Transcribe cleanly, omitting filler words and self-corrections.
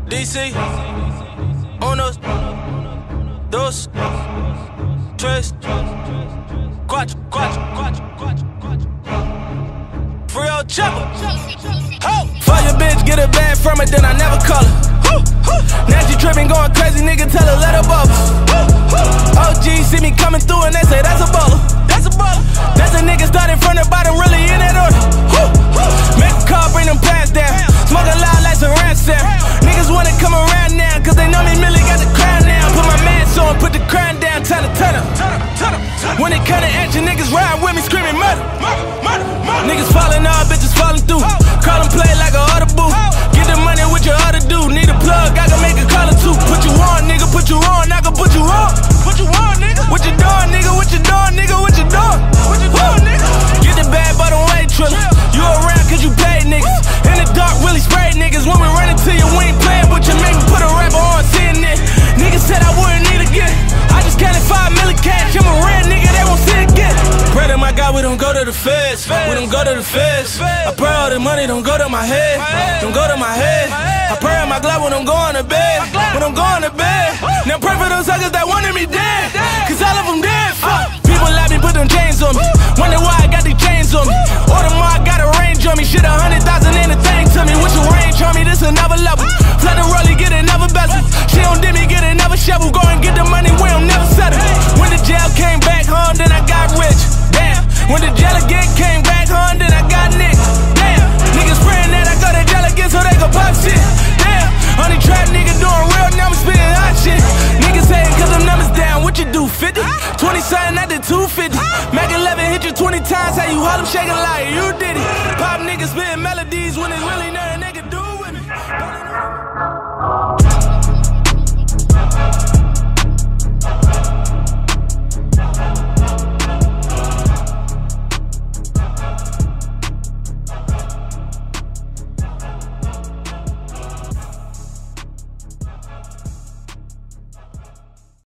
DC, unos, dos, tres, cuatro. Free old chopper. Fuck your bitch, get a bag from it, then I never call her. Now she trippin', going crazy, nigga, tell her let her bubble. OG see me coming through and they say that's a baller. That's a nigga started from the bottom, really in that order. Make a call, bring them pants down. Smoking loud like some ransom. Niggas wanna come around now, cause they know me Millie got the crown now. Put my mask on, put the crown down, turn up. When it come to action, niggas ride with me screaming murder. Niggas falling off, bitches falling through. Call them play like a auto boo. Get the money with your other dude. Need a plug, I can make a call or two. Put you on, nigga, put you on, I can put you on. Put you on, nigga. What you doing, nigga? What you doing, nigga? What you doing? What you doing, nigga? Get the bad by the way, Triller. You around cause you paid niggas. In the dark, really sprayed niggas. When we run into you, we ain't playing with you. Make me put a rapper on CNN. Niggas said I wouldn't need again. I just counted 5 million cash. I'm a real nigga, they won't see it again. Pray to my God, we don't go to the feds. We don't go to the feds. I pray all the money don't go to my head. Don't go to my head. I pray on my glove when I'm going to bed. When I'm going to bed. Now pray for those suckers that wanted me dead. Cause all of them dead. Fuck. People like me, put them chains on me. Wonder why I got these chains on me. Order more, I got a range on me. Shit, 100,000 ain't a thing to me. With your range on me, this another level. Flood the rollie, get another bezel. She don't dip me, get another shovel. Go and get the money, we don't never settle. When the jail came back home, then I got rich. Damn. When the jail again came back home, then I got niggas. Damn. Niggas praying that I go to jail again so they can pop shit. Damn. Only trap nigga doing real numbers, spitting hot shit. Niggas hating cause them numbers down. What you do, 50? 20 something, I did 250. Mac 11 hit you 20 times, how you hold them shaking like you